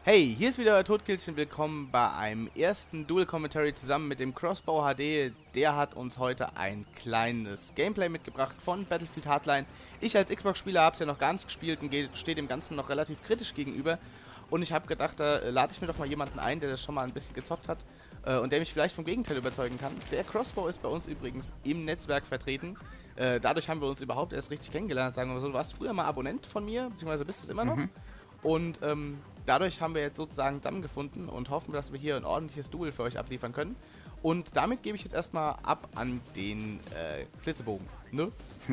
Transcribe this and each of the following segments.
Hey, hier ist wieder euer Todkillchen. Willkommen bei einem ersten Dual Commentary zusammen mit dem Crossbow HD. Der hat uns heute ein kleines Gameplay mitgebracht von Battlefield Hardline. Ich als Xbox-Spieler habe es ja noch gar nicht gespielt und stehe dem Ganzen noch relativ kritisch gegenüber. Und ich habe gedacht, da lade ich mir doch mal jemanden ein, der das schon mal ein bisschen gezockt hat und der mich vielleicht vom Gegenteil überzeugen kann. Der Crossbow ist bei uns übrigens im Netzwerk vertreten. Dadurch haben wir uns überhaupt erst richtig kennengelernt, sagen wir mal so. Du warst früher mal Abonnent von mir, beziehungsweise bist es immer noch. Und dadurch haben wir jetzt sozusagen zusammengefunden und hoffen, dass wir hier ein ordentliches Duel für euch abliefern können. Und damit gebe ich jetzt erstmal ab an den Flitzebogen. Ne?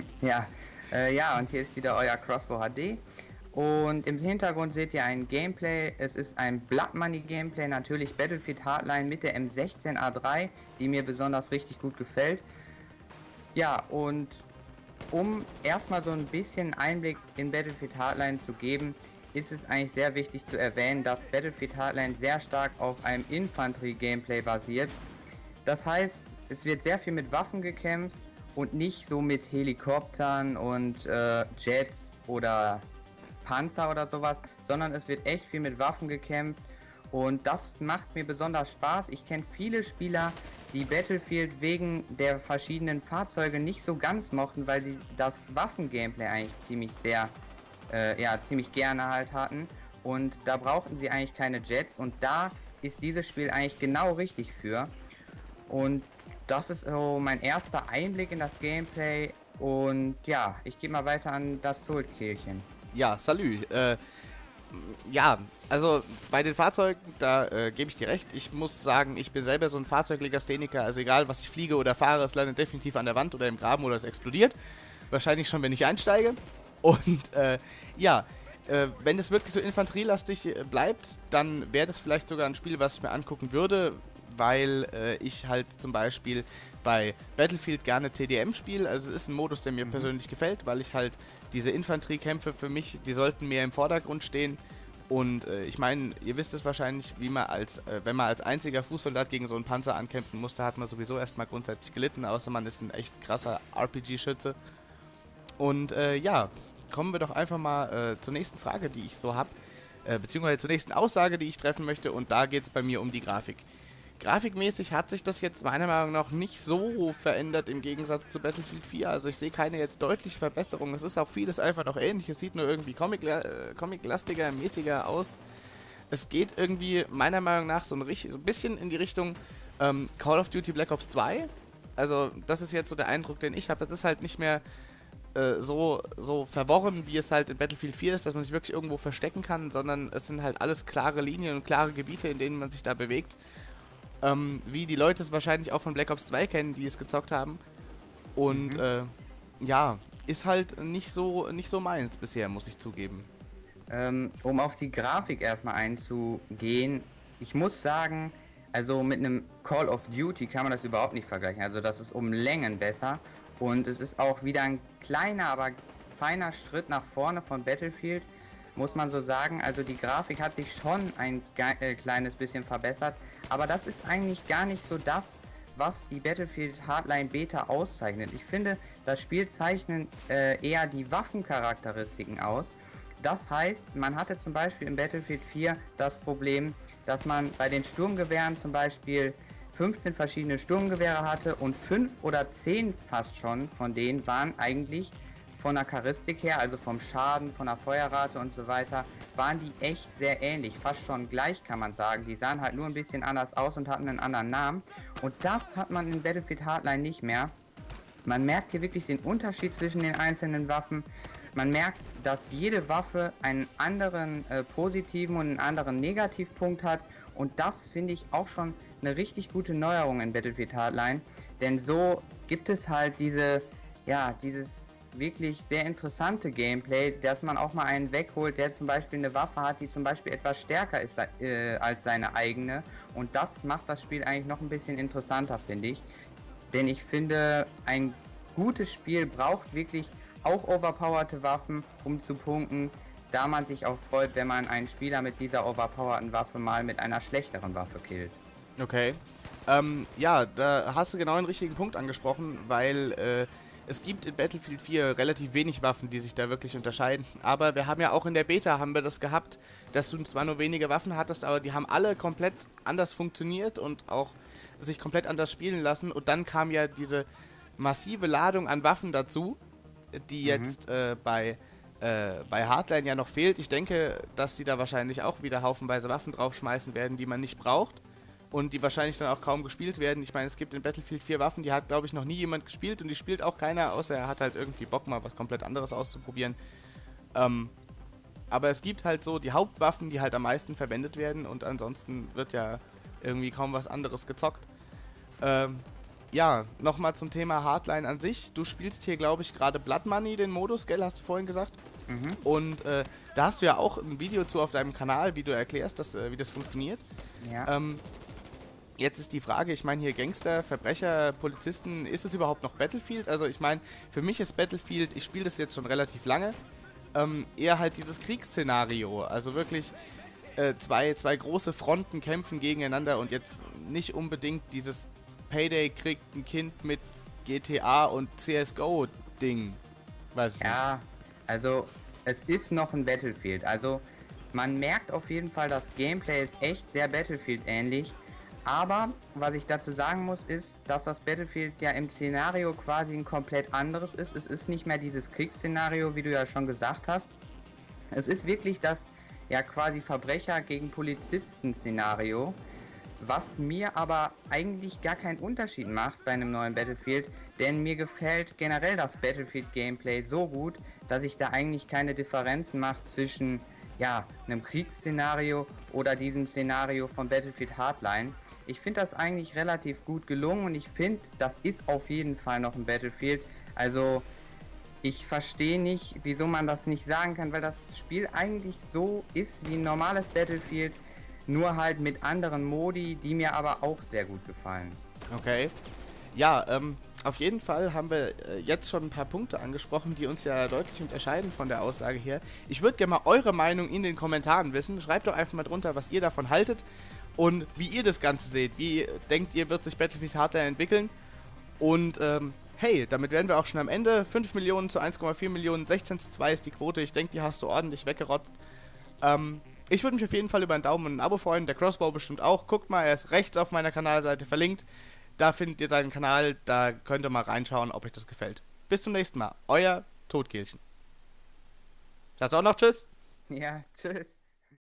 Ja, und hier ist wieder euer Crossbow HD. Und im Hintergrund seht ihr ein Gameplay. Es ist ein Blood Money Gameplay, natürlich Battlefield Hardline mit der M16A3, die mir besonders richtig gut gefällt. Ja, und um erstmal so ein bisschen Einblick in Battlefield Hardline zu geben, ist es eigentlich sehr wichtig zu erwähnen, dass Battlefield Hardline sehr stark auf einem Infanterie-Gameplay basiert. Das heißt, es wird sehr viel mit Waffen gekämpft und nicht so mit Helikoptern und Jets oder Panzer oder sowas, sondern es wird echt viel mit Waffen gekämpft und das macht mir besonders Spaß. Ich kenne viele Spieler, die Battlefield wegen der verschiedenen Fahrzeuge nicht so ganz mochten, weil sie das Waffen-Gameplay eigentlich ziemlich gerne halt hatten und da brauchten sie eigentlich keine Jets und da ist dieses Spiel eigentlich genau richtig für. Und das ist so mein erster Einblick in das Gameplay und ja, ich gehe mal weiter an das Todkehlchen. Ja, salü. Ja, also bei den Fahrzeugen, da gebe ich dir recht. Ich muss sagen, ich bin selber so ein Fahrzeuglegastheniker. Also egal, was ich fliege oder fahre, es landet definitiv an der Wand oder im Graben oder es explodiert. Wahrscheinlich schon, wenn ich einsteige. Und wenn es wirklich so infanterielastig bleibt, dann wäre das vielleicht sogar ein Spiel, was ich mir angucken würde, weil ich halt zum Beispiel bei Battlefield gerne TDM spiele. Also es ist ein Modus, der mir persönlich gefällt, weil ich halt diese Infanteriekämpfe für mich, die sollten mehr im Vordergrund stehen. Und ich meine, ihr wisst es wahrscheinlich, wie man wenn man als einziger Fußsoldat gegen so einen Panzer ankämpfen musste, hat man sowieso erstmal grundsätzlich gelitten, außer man ist ein echt krasser RPG-Schütze. Und kommen wir doch einfach mal zur nächsten Frage, die ich so habe, beziehungsweise zur nächsten Aussage, die ich treffen möchte. Und da geht es bei mir um die Grafik. Grafikmäßig hat sich das jetzt meiner Meinung nach nicht so verändert im Gegensatz zu Battlefield 4. Also ich sehe keine jetzt deutliche Verbesserung. Es ist auch vieles einfach noch ähnlich. Es sieht nur irgendwie comic-lastiger, mäßiger aus. Es geht irgendwie meiner Meinung nach so ein bisschen in die Richtung Call of Duty Black Ops 2. Also das ist jetzt so der Eindruck, den ich habe. Das ist halt nicht mehr so verworren, wie es halt in Battlefield 4 ist, dass man sich wirklich irgendwo verstecken kann, sondern es sind halt alles klare Linien und klare Gebiete, in denen man sich da bewegt. Wie die Leute es wahrscheinlich auch von Black Ops 2 kennen, die es gezockt haben. Und ist halt nicht so meins bisher, muss ich zugeben. Um auf die Grafik erstmal einzugehen, ich muss sagen, also mit einem Call of Duty kann man das überhaupt nicht vergleichen. Also das ist um Längen besser und es ist auch wieder ein kleiner, aber feiner Schritt nach vorne von Battlefield, muss man so sagen. Also die Grafik hat sich schon ein kleines bisschen verbessert, aber das ist eigentlich gar nicht so das, was die Battlefield Hardline Beta auszeichnet. Ich finde, das Spiel zeichnet eher die Waffencharakteristiken aus. Das heißt, man hatte zum Beispiel im Battlefield 4 das Problem, dass man bei den Sturmgewehren zum Beispiel 15 verschiedene Sturmgewehre hatte und 5 oder 10 fast schon von denen waren eigentlich von der Charakteristik her, also vom Schaden, von der Feuerrate und so weiter, waren die echt sehr ähnlich, fast schon gleich kann man sagen. Die sahen halt nur ein bisschen anders aus und hatten einen anderen Namen. Und das hat man in Battlefield Hardline nicht mehr. Man merkt hier wirklich den Unterschied zwischen den einzelnen Waffen. Man merkt, dass jede Waffe einen anderen positiven und einen anderen Negativpunkt hat. Und das finde ich auch schon eine richtig gute Neuerung in Battlefield Hardline. Denn so gibt es halt dieses wirklich sehr interessante Gameplay, dass man auch mal einen wegholt, der zum Beispiel eine Waffe hat, die zum Beispiel etwas stärker ist als seine eigene. Und das macht das Spiel eigentlich noch ein bisschen interessanter, finde ich. Denn ich finde, ein gutes Spiel braucht wirklich auch overpowerte Waffen, um zu punkten, da man sich auch freut, wenn man einen Spieler mit dieser overpowerten Waffe mal mit einer schlechteren Waffe killt. Okay. Da hast du genau einen richtigen Punkt angesprochen, weil es gibt in Battlefield 4 relativ wenig Waffen, die sich da wirklich unterscheiden. Aber wir haben ja auch in der Beta haben wir das gehabt, dass du zwar nur wenige Waffen hattest, aber die haben alle komplett anders funktioniert und auch sich komplett anders spielen lassen. Und dann kam ja diese massive Ladung an Waffen dazu, die jetzt bei Hardline ja noch fehlt. Ich denke, dass sie da wahrscheinlich auch wieder haufenweise Waffen draufschmeißen werden, die man nicht braucht. Und die wahrscheinlich dann auch kaum gespielt werden. Ich meine, es gibt in Battlefield 4 Waffen, die hat, glaube ich, noch nie jemand gespielt und die spielt auch keiner, außer er hat halt irgendwie Bock, mal was komplett anderes auszuprobieren. Aber es gibt halt so die Hauptwaffen, die halt am meisten verwendet werden und ansonsten wird ja irgendwie kaum was anderes gezockt. Ja, nochmal zum Thema Hardline an sich. Du spielst hier, glaube ich, gerade Blood Money, den Modus, gell, hast du vorhin gesagt? Und da hast du ja auch ein Video zu auf deinem Kanal, wie du erklärst, wie das funktioniert. Ja. Jetzt ist die Frage, ich meine hier Gangster, Verbrecher, Polizisten, ist es überhaupt noch Battlefield? Also ich meine, für mich ist Battlefield, ich spiele das jetzt schon relativ lange, eher halt dieses Kriegsszenario. Also wirklich zwei große Fronten kämpfen gegeneinander und jetzt nicht unbedingt dieses Payday kriegt ein Kind mit GTA und CSGO-Ding. Weiß ich nicht. Ja, also es ist noch ein Battlefield. Also man merkt auf jeden Fall, das Gameplay ist echt sehr Battlefield-ähnlich. Aber was ich dazu sagen muss, ist, dass das Battlefield ja im Szenario quasi ein komplett anderes ist. Es ist nicht mehr dieses Kriegsszenario, wie du ja schon gesagt hast. Es ist wirklich das ja quasi Verbrecher gegen Polizisten-Szenario, was mir aber eigentlich gar keinen Unterschied macht bei einem neuen Battlefield, denn mir gefällt generell das Battlefield-Gameplay so gut, dass ich da eigentlich keine Differenzen mache zwischen ja, einem Kriegsszenario oder diesem Szenario von Battlefield Hardline. Ich finde das eigentlich relativ gut gelungen und ich finde, das ist auf jeden Fall noch ein Battlefield. Also ich verstehe nicht, wieso man das nicht sagen kann, weil das Spiel eigentlich so ist wie ein normales Battlefield, nur halt mit anderen Modi, die mir aber auch sehr gut gefallen. Okay. Ja, auf jeden Fall haben wir jetzt schon ein paar Punkte angesprochen, die uns ja deutlich unterscheiden von der Aussage her. Ich würde gerne mal eure Meinung in den Kommentaren wissen. Schreibt doch einfach mal drunter, was ihr davon haltet und wie ihr das Ganze seht. Wie denkt ihr, wird sich Battlefield Hardline entwickeln? Und hey, damit wären wir auch schon am Ende. 5 Millionen zu 1,4 Millionen, 16:2 ist die Quote. Ich denke, die hast du ordentlich weggerotzt. Ich würde mich auf jeden Fall über einen Daumen und ein Abo freuen. Der Crossbow bestimmt auch. Guckt mal, er ist rechts auf meiner Kanalseite verlinkt. Da findet ihr seinen Kanal, da könnt ihr mal reinschauen, ob euch das gefällt. Bis zum nächsten Mal. Euer Totkehlchen. Sagst du auch noch Tschüss? Ja, tschüss.